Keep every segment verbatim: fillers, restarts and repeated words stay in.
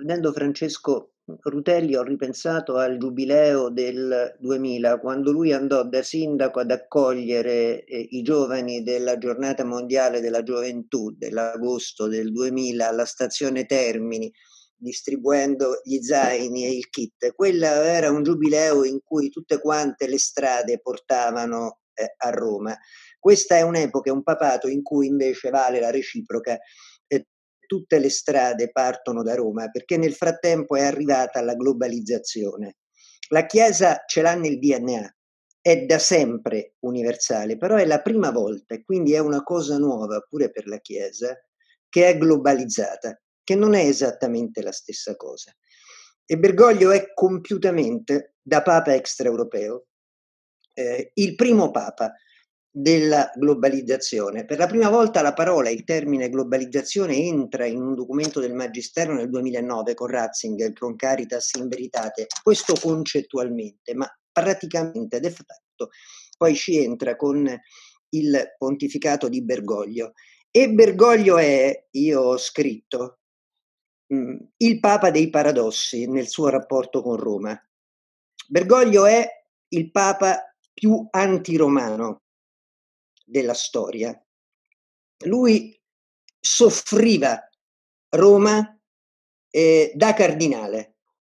sentendo Francesco Rutelli ho ripensato al giubileo del duemila, quando lui andò da sindaco ad accogliere eh, i giovani della giornata mondiale della gioventù dell'agosto del duemila alla stazione Termini, distribuendo gli zaini e il kit. Quella era un giubileo in cui tutte quante le strade portavano eh, a Roma. Questa è un'epoca, un papato in cui invece vale la reciproca. Eh, tutte le strade partono da Roma perché nel frattempo è arrivata la globalizzazione. La Chiesa ce l'ha nel D N A, è da sempre universale, però è la prima volta, e quindi è una cosa nuova pure per la Chiesa, che è globalizzata, che non è esattamente la stessa cosa. E Bergoglio è compiutamente, da Papa extraeuropeo, eh, il primo Papa della globalizzazione. Per la prima volta la parola, il termine globalizzazione entra in un documento del Magistero nel duemilanove con Ratzinger, con Caritas in Veritate, questo concettualmente, ma praticamente de facto poi ci entra con il pontificato di Bergoglio. E Bergoglio è, io ho scritto, mh, il Papa dei paradossi nel suo rapporto con Roma. Bergoglio è il Papa più antiromano della storia. Lui soffriva Roma eh, da cardinale,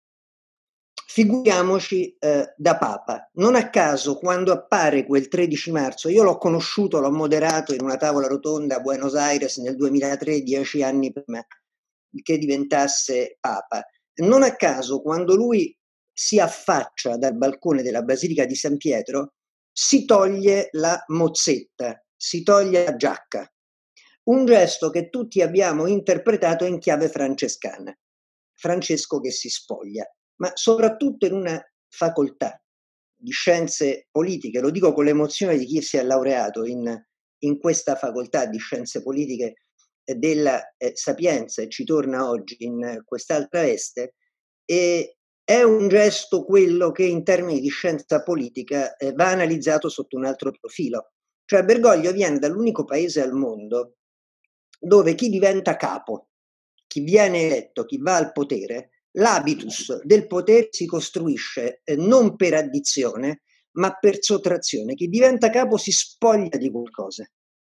figuriamoci eh, da Papa. Non a caso, quando appare quel tredici marzo, io l'ho conosciuto, l'ho moderato in una tavola rotonda a Buenos Aires nel duemilatré, dieci anni prima che diventasse Papa. Non a caso, quando lui si affaccia dal balcone della Basilica di San Pietro, si toglie la mozzetta, si toglie la giacca. Un gesto che tutti abbiamo interpretato in chiave francescana. Francesco che si spoglia, ma soprattutto in una facoltà di scienze politiche, lo dico con l'emozione di chi si è laureato in, in questa facoltà di scienze politiche della eh, Sapienza e ci torna oggi in quest'altra veste, e è un gesto quello che in termini di scienza politica eh, va analizzato sotto un altro profilo. Cioè Bergoglio viene dall'unico paese al mondo dove chi diventa capo, chi viene eletto, chi va al potere, l'habitus del potere si costruisce eh, non per addizione, ma per sottrazione. Chi diventa capo si spoglia di qualcosa.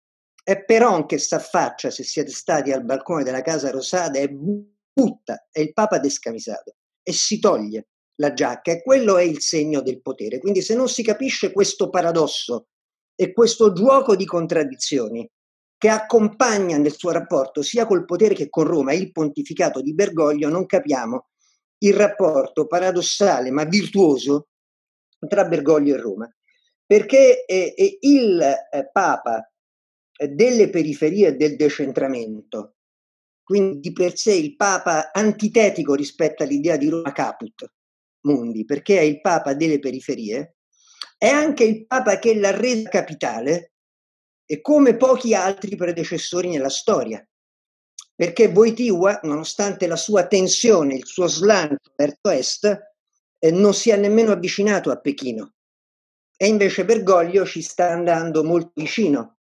È Peron che s'affaccia, se siete stati al balcone della Casa Rosada, e butta, è il Papa descamisato, e si toglie la giacca, e quello è il segno del potere. Quindi se non si capisce questo paradosso e questo gioco di contraddizioni che accompagna nel suo rapporto sia col potere che con Roma il pontificato di Bergoglio, non capiamo il rapporto paradossale ma virtuoso tra Bergoglio e Roma. Perché eh, eh, il eh, Papa eh, delle periferie e del decentramento, quindi di per sé il Papa antitetico rispetto all'idea di Roma caput mundi, perché è il Papa delle periferie, è anche il Papa che l'ha resa capitale e come pochi altri predecessori nella storia, perché Wojtyła, nonostante la sua tensione, il suo slancio verso est, eh, non si è nemmeno avvicinato a Pechino, e invece Bergoglio ci sta andando molto vicino.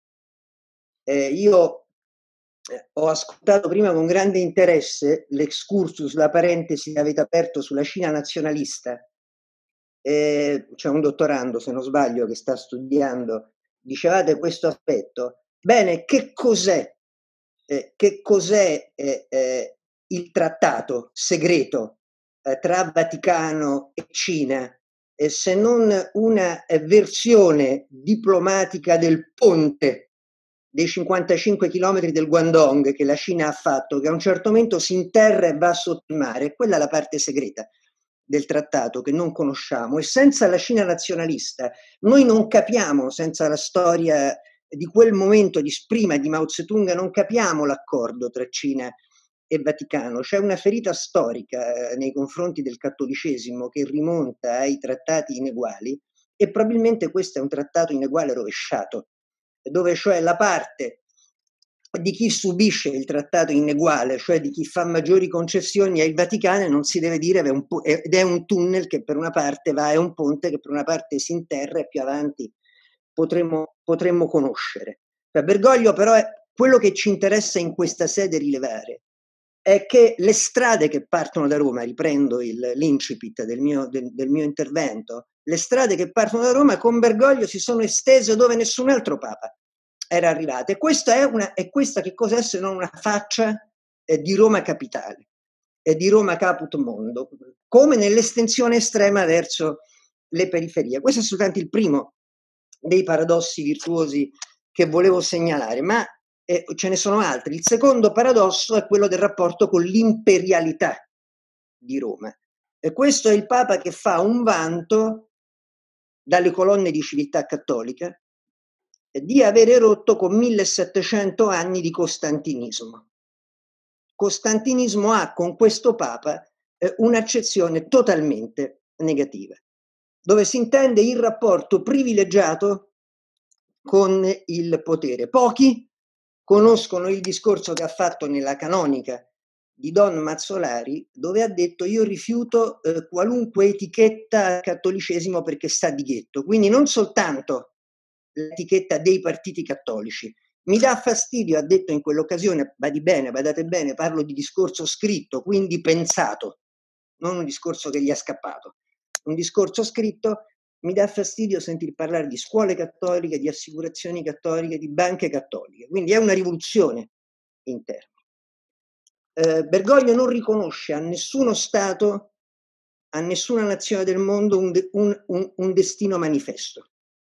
Eh, io eh, ho ascoltato prima con grande interesse l'excursus, la parentesi che avete aperto sulla Cina nazionalista. Eh, c'è un dottorando, se non sbaglio, che sta studiando. Dicevate questo aspetto. Bene, che cos'è? Eh, che cos'è eh, eh, il trattato segreto eh, tra Vaticano e Cina, eh, se non una eh, versione diplomatica del ponte dei cinquantacinque chilometri del Guangdong che la Cina ha fatto, che a un certo momento si interra e va sotto il mare? Quella è la parte segreta del trattato che non conosciamo, e senza la Cina nazionalista noi non capiamo, senza la storia di quel momento di prima di Mao Zedong, non capiamo l'accordo tra Cina e Vaticano. C'è una ferita storica eh, nei confronti del cattolicesimo che rimonta ai trattati ineguali, e probabilmente questo è un trattato ineguale rovesciato, dove cioè la parte di chi subisce il trattato ineguale, cioè di chi fa maggiori concessioni al Vaticano, non si deve dire, ed è un tunnel che per una parte va, è un ponte che per una parte si interra e più avanti potremmo, potremmo conoscere. Per Bergoglio però è quello che ci interessa in questa sede rilevare è che le strade che partono da Roma, riprendo il, l'incipit del mio, del, del mio intervento, le strade che partono da Roma con Bergoglio si sono estese dove nessun altro Papa era arrivato. E questa è, una, è questa che cos'è se non una faccia eh, di Roma capitale e di Roma caput mondo, come nell'estensione estrema verso le periferie. Questo è soltanto il primo dei paradossi virtuosi che volevo segnalare, ma eh, ce ne sono altri. Il secondo paradosso è quello del rapporto con l'imperialità di Roma. E questo è il Papa che fa un vanto dalle colonne di civiltà cattolica di avere rotto con millesettecento anni di costantinismo. Costantinismo ha con questo Papa eh, un'accezione totalmente negativa, dove si intende il rapporto privilegiato con il potere. Pochi conoscono il discorso che ha fatto nella canonica di Don Mazzolari, dove ha detto: io rifiuto eh, qualunque etichetta al cattolicesimo perché sta di ghetto. Quindi non soltanto l'etichetta dei partiti cattolici. Mi dà fastidio, ha detto in quell'occasione, badi bene, badate bene, parlo di discorso scritto, quindi pensato, non un discorso che gli è scappato. Un discorso scritto, mi dà fastidio sentir parlare di scuole cattoliche, di assicurazioni cattoliche, di banche cattoliche. Quindi è una rivoluzione interna. Eh, Bergoglio non riconosce a nessuno Stato, a nessuna nazione del mondo un, de- un, un, un destino manifesto.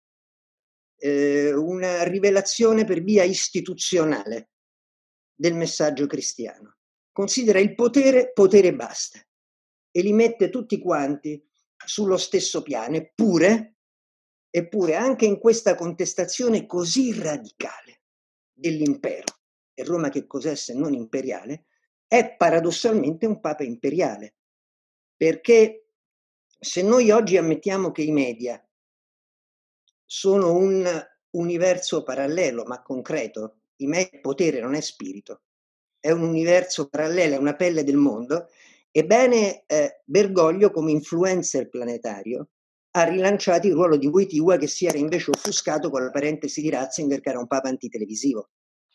Eh, una rivelazione per via istituzionale del messaggio cristiano. Considera il potere, potere e basta, e li mette tutti quanti sullo stesso piano, eppure, eppure anche in questa contestazione così radicale dell'impero, e Roma che cos'è se non imperiale, è paradossalmente un Papa imperiale, perché se noi oggi ammettiamo che i media sono un universo parallelo ma concreto, i media potere non è spirito, è un universo parallelo, è una pelle del mondo, ebbene eh, Bergoglio come influencer planetario ha rilanciato il ruolo di Wojtyła, che si era invece offuscato con la parentesi di Ratzinger, che era un papa antitelevisivo.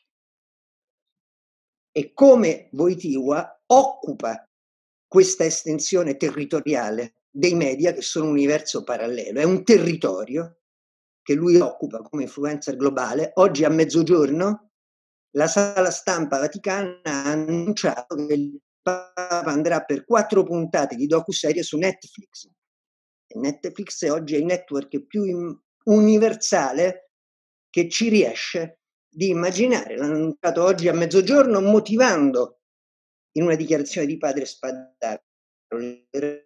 E come Wojtyła occupa questa estensione territoriale dei media, che sono un universo parallelo, è un territorio che lui occupa come influencer globale. Oggi a mezzogiorno la sala stampa vaticana ha annunciato che il Papa andrà per quattro puntate di docuserie su Netflix. E Netflix oggi è il network più universale che ci riesce di immaginare. L'hanno annunciato oggi a mezzogiorno, motivando in una dichiarazione di padre Spadaro le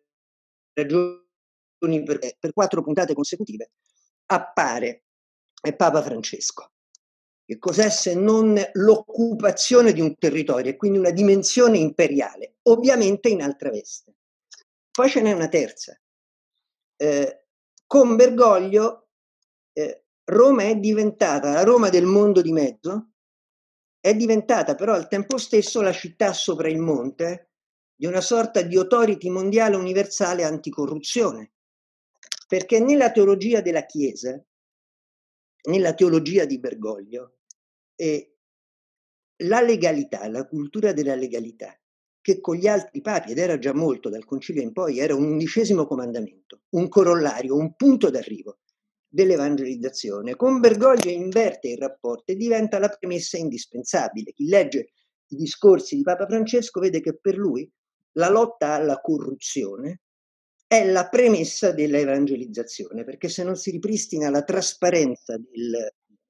ragioni per, per quattro puntate consecutive appare Papa Francesco. Che cos'è se non l'occupazione di un territorio e quindi una dimensione imperiale, ovviamente in altra veste. Poi ce n'è una terza. Eh, con Bergoglio eh, Roma è diventata la Roma del mondo di mezzo, è diventata però al tempo stesso la città sopra il monte di una sorta di authority mondiale universale anticorruzione, perché nella teologia della Chiesa, nella teologia di Bergoglio, eh, la legalità, la cultura della legalità, che con gli altri papi, ed era già molto dal concilio in poi, era un undicesimo comandamento, un corollario, un punto d'arrivo dell'evangelizzazione. Con Bergoglio inverte il rapporto e diventa la premessa indispensabile. Chi legge i discorsi di Papa Francesco vede che per lui la lotta alla corruzione è la premessa dell'evangelizzazione, perché se non si ripristina la trasparenza del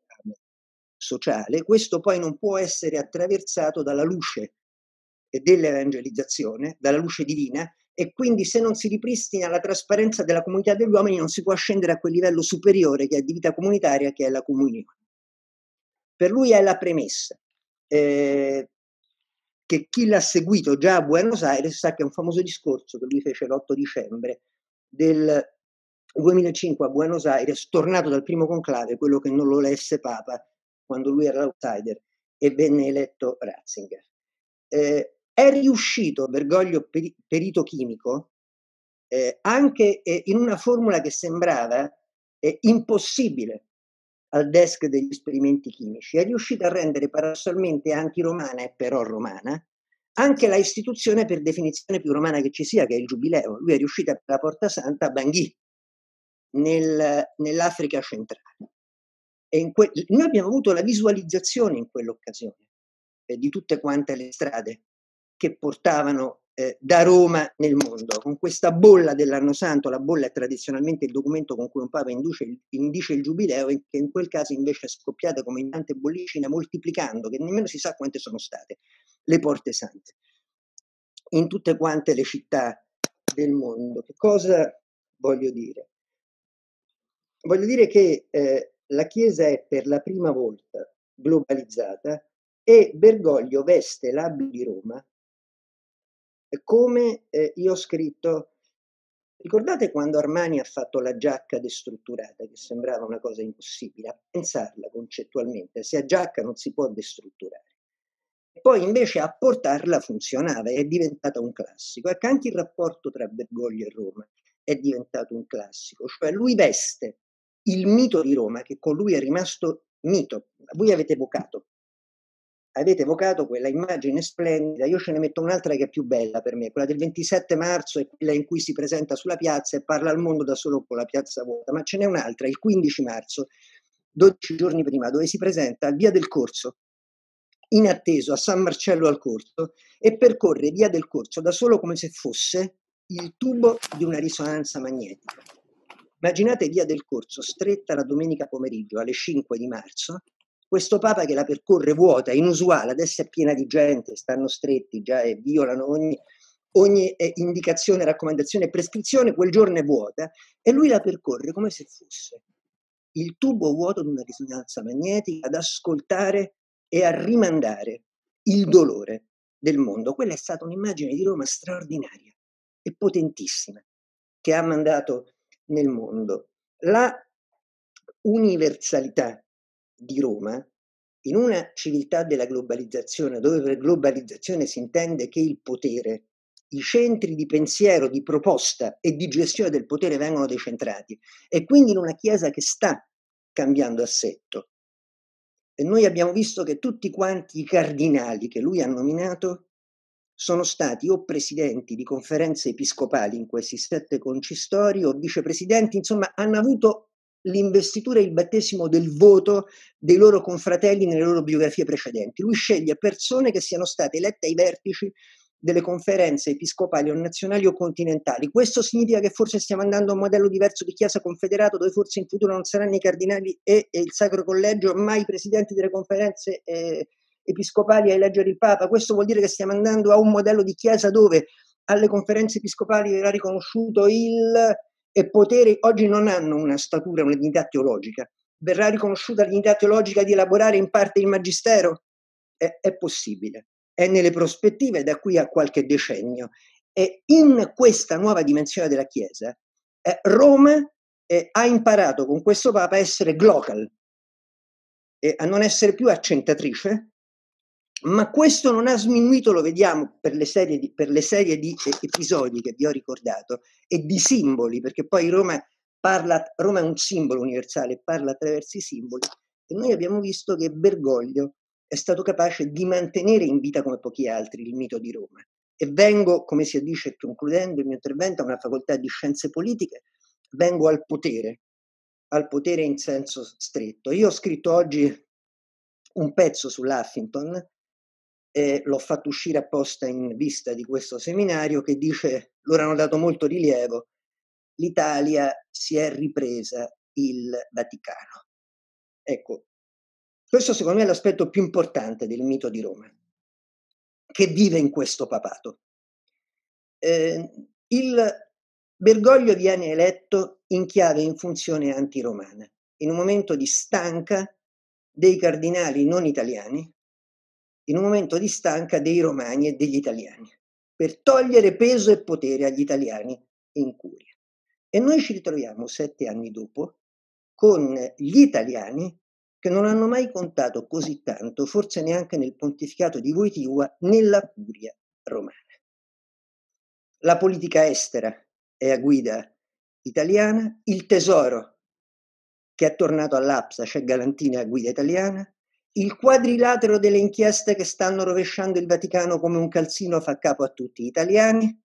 sociale, questo poi non può essere attraversato dalla luce dell'evangelizzazione, dalla luce divina, e quindi se non si ripristina la trasparenza della comunità degli uomini non si può scendere a quel livello superiore che è di vita comunitaria, che è la comunione. Per lui è la premessa. Eh, che chi l'ha seguito già a Buenos Aires sa che è un famoso discorso che lui fece l'otto dicembre del duemilacinque a Buenos Aires, tornato dal primo conclave, quello che non lo lesse Papa quando lui era l'outsider e venne eletto Ratzinger. Eh, è riuscito Bergoglio, peri- perito chimico, eh, anche eh, in una formula che sembrava eh, impossibile al desk degli esperimenti chimici, è riuscita a rendere paradossalmente antiromana e però romana anche la istituzione per definizione più romana che ci sia, che è il Giubileo. Lui è riuscito per la Porta Santa a Bangui, nel, nell'Africa centrale. E in que- noi abbiamo avuto la visualizzazione in quell'occasione eh, di tutte quante le strade che portavano eh, da Roma nel mondo, con questa bolla dell'anno santo. La bolla è tradizionalmente il documento con cui un papa induce il, indice il giubileo, e che in quel caso invece è scoppiata come in tante bollicine, moltiplicando, che nemmeno si sa quante sono state, le porte sante in tutte quante le città del mondo. Che cosa voglio dire? Voglio dire che eh, la Chiesa è per la prima volta globalizzata e Bergoglio veste l'abito di Roma come eh, io ho scritto. Ricordate quando Armani ha fatto la giacca destrutturata, che sembrava una cosa impossibile? A pensarla concettualmente, se a giacca non si può destrutturare. E poi invece a portarla funzionava, è diventata un classico. Ecco, anche il rapporto tra Bergoglio e Roma è diventato un classico, cioè lui veste il mito di Roma, che con lui è rimasto mito. Voi avete evocato, avete evocato quella immagine splendida. Io ce ne metto un'altra che è più bella per me, quella del ventisette marzo, è quella in cui si presenta sulla piazza e parla al mondo da solo con la piazza vuota, ma ce n'è un'altra, il quindici marzo, dodici giorni prima, dove si presenta a Via del Corso, inatteso a San Marcello al Corso, e percorre Via del Corso da solo come se fosse il tubo di una risonanza magnetica. Immaginate Via del Corso stretta la domenica pomeriggio alle cinque di marzo, questo Papa che la percorre vuota, inusuale, adesso è piena di gente, stanno stretti già e violano ogni, ogni eh, indicazione, raccomandazione e prescrizione, quel giorno è vuota, e lui la percorre come se fosse il tubo vuoto di una risonanza magnetica, ad ascoltare e a rimandare il dolore del mondo. Quella è stata un'immagine di Roma straordinaria e potentissima, che ha mandato nel mondo. La universalità di Roma, in una civiltà della globalizzazione, dove per globalizzazione si intende che il potere, i centri di pensiero, di proposta e di gestione del potere vengono decentrati, e quindi in una Chiesa che sta cambiando assetto. E noi abbiamo visto che tutti quanti i cardinali che lui ha nominato sono stati o presidenti di conferenze episcopali in questi sette concistori, o vicepresidenti, insomma hanno avuto l'investitura e il battesimo del voto dei loro confratelli nelle loro biografie precedenti. Lui sceglie persone che siano state elette ai vertici delle conferenze episcopali o nazionali o continentali. Questo significa che forse stiamo andando a un modello diverso di Chiesa confederato, dove forse in futuro non saranno i cardinali e, e il Sacro Collegio, ma i presidenti delle conferenze eh, episcopali a eleggere il Papa. Questo vuol dire che stiamo andando a un modello di Chiesa dove alle conferenze episcopali verrà riconosciuto il e potere, oggi non hanno una statura, una dignità teologica, verrà riconosciuta la dignità teologica di elaborare in parte il magistero? È, è possibile, è nelle prospettive da qui a qualche decennio. E in questa nuova dimensione della Chiesa, eh, Roma eh, ha imparato con questo Papa a essere glocal, eh, a non essere più accentatrice, ma questo non ha sminuito, lo vediamo per le serie di, per le serie di episodi che vi ho ricordato, e di simboli, perché poi Roma parla, Roma è un simbolo universale, parla attraverso i simboli, e noi abbiamo visto che Bergoglio è stato capace di mantenere in vita come pochi altri il mito di Roma. E vengo, come si dice concludendo il mio intervento, a una facoltà di scienze politiche, vengo al potere, al potere in senso stretto. Io ho scritto oggi un pezzo sull'Huffington, eh, l'ho fatto uscire apposta in vista di questo seminario, che dice, loro hanno dato molto rilievo, l'Italia si è ripresa il Vaticano. Ecco, questo secondo me è l'aspetto più importante del mito di Roma, che vive in questo papato. Eh, il Bergoglio viene eletto in chiave in funzione antiromana, in un momento di stanca dei cardinali non italiani, in un momento di stanca dei romani e degli italiani, per togliere peso e potere agli italiani in curia. E noi ci ritroviamo sette anni dopo con gli italiani che non hanno mai contato così tanto, forse neanche nel pontificato di Wojtyła, nella curia romana. La politica estera è a guida italiana, il tesoro che è tornato all'A P S A, c'è Galantini a guida italiana, Il quadrilatero delle inchieste che stanno rovesciando il Vaticano come un calzino fa capo a tutti gli italiani.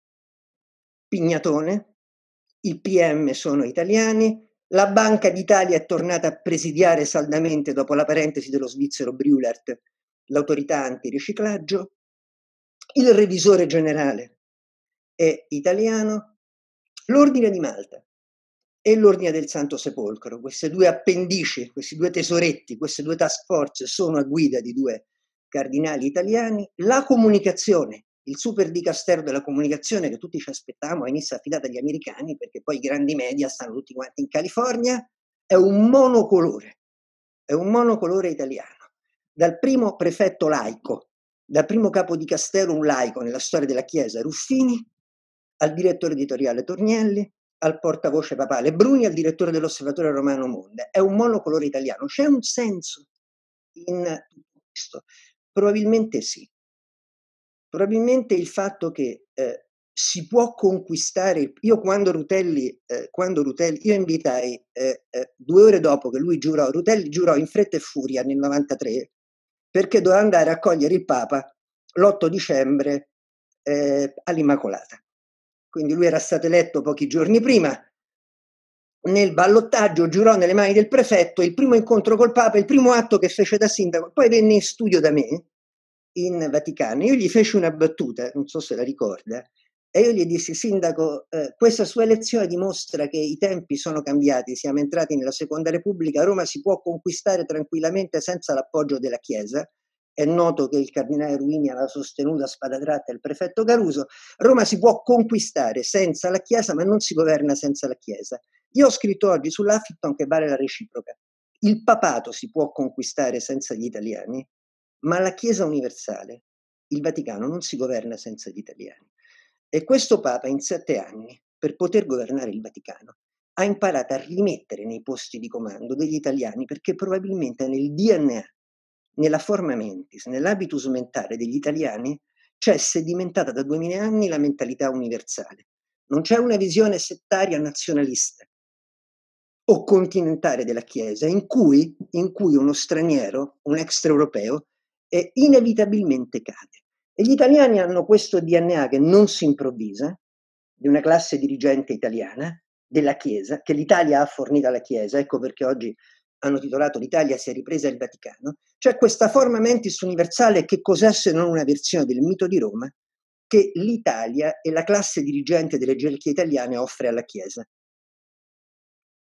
Pignatone, i P M sono italiani, la Banca d'Italia è tornata a presidiare saldamente dopo la parentesi dello svizzero Brülert l'autorità antiriciclaggio, il revisore generale è italiano, l'Ordine di Malta e l'Ordine del Santo Sepolcro, queste due appendici, questi due tesoretti, queste due task force sono a guida di due cardinali italiani. La comunicazione, il super dicastero della comunicazione che tutti ci aspettavamo, inizia affidata agli americani perché poi i grandi media stanno tutti quanti in California, è un monocolore, è un monocolore italiano. Dal primo prefetto laico, dal primo capo dicastero un laico nella storia della Chiesa, Ruffini, al direttore editoriale Tornielli, al portavoce papale Bruni, al direttore dell'Osservatorio Romano Monde. È un monocolore italiano. C'è un senso in tutto questo? Probabilmente sì. Probabilmente il fatto che eh, si può conquistare. Io quando Rutelli, eh, quando Rutelli io invitai eh, eh, due ore dopo che lui giurò, Rutelli giurò in fretta e furia nel novantatré perché doveva andare a cogliere il Papa l'otto dicembre eh, all'Immacolata. Quindi lui era stato eletto pochi giorni prima, nel ballottaggio giurò nelle mani del prefetto, il primo incontro col Papa, il primo atto che fece da sindaco, poi venne in studio da me, in Vaticano, io gli feci una battuta, non so se la ricorda, e io gli dissi: sindaco, eh, questa sua elezione dimostra che i tempi sono cambiati, siamo entrati nella seconda repubblica, Roma si può conquistare tranquillamente senza l'appoggio della Chiesa. È noto che il cardinale Ruini aveva sostenuto a spada tratta il prefetto Caruso. Roma si può conquistare senza la Chiesa, ma non si governa senza la Chiesa. Io ho scritto oggi sull'Huffington che vale la reciproca. Il papato si può conquistare senza gli italiani, ma la Chiesa universale, il Vaticano, non si governa senza gli italiani. E questo Papa in sette anni, per poter governare il Vaticano, ha imparato a rimettere nei posti di comando degli italiani, perché probabilmente nel D N A, nella forma mentis, nell'habitus mentale degli italiani c'è sedimentata da duemila anni la mentalità universale. Non c'è una visione settaria nazionalista o continentale della Chiesa in cui, in cui uno straniero, un extraeuropeo, eh, inevitabilmente cade. E gli italiani hanno questo D N A che non si improvvisa, di una classe dirigente italiana, della Chiesa, che l'Italia ha fornito alla Chiesa, ecco perché oggi hanno titolato L'Italia si è ripresa il Vaticano. C'è questa forma mentis universale, che cos'è se non una versione del mito di Roma, che l'Italia e la classe dirigente delle gerarchie italiane offre alla Chiesa.